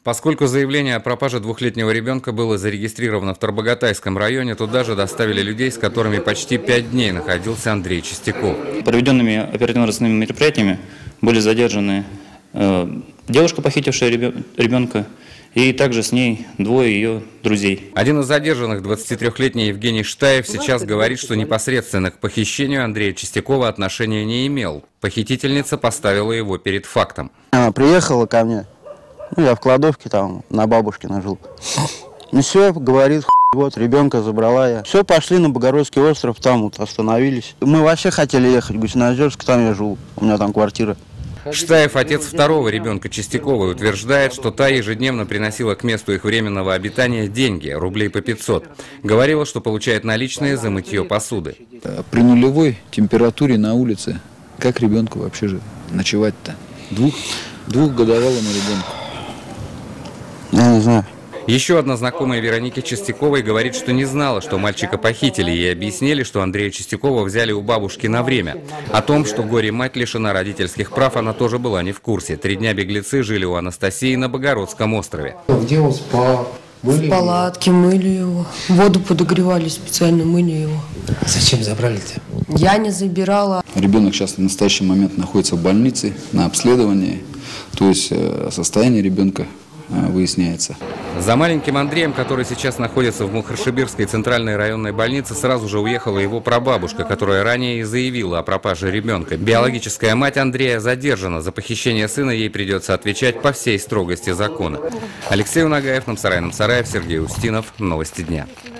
Поскольку заявление о пропаже двухлетнего ребенка было зарегистрировано в Тарбагатайском районе, туда же доставили людей, с которыми почти 5 дней находился Андрей Чистяков. Проведенными оперативно-розыскными мероприятиями были задержаны девушка, похитившая ребенка, и также с ней двое ее друзей. Один из задержанных, 23-летний Евгений Штаев, сейчас говорит, что непосредственно к похищению Андрея Чистякова отношения не имел. Похитительница поставила его перед фактом. Она приехала ко мне, я в кладовке там на бабушкина жил. Ну все, говорит, вот ребенка забрала я. Все, пошли на Богородский остров, там вот остановились. Мы вообще хотели ехать в Гусиноозерск, там я жил, у меня там квартира. Штаев, отец второго ребенка Чистяковой, утверждает, что та ежедневно приносила к месту их временного обитания деньги, рублей по 500. Говорила, что получает наличные за мытье посуды. При нулевой температуре на улице, как ребенку вообще же ночевать-то? Двухгодовалому ребенку. Я не знаю. Еще одна знакомая Вероники Чистяковой говорит, что не знала, что мальчика похитили. Ей объяснили, что Андрея Чистякова взяли у бабушки на время. О том, что горе-мать лишена родительских прав, она тоже была не в курсе. 3 дня беглецы жили у Анастасии на Богородском острове. Где он спал? В палатке мыли его. Воду подогревали, специально мыли его. Зачем забрали-то? Я не забирала. Ребенок сейчас в настоящий момент находится в больнице на обследовании, то есть состояние ребенка выясняется. За маленьким Андреем, который сейчас находится в Мухоршибирской центральной районной больнице, сразу же уехала его прабабушка, которая ранее и заявила о пропаже ребенка. Биологическая мать Андрея задержана. За похищение сына ей придется отвечать по всей строгости закона. Алексей Унагаев, Намсарай Намсараев, Сергей Устинов. Новости дня.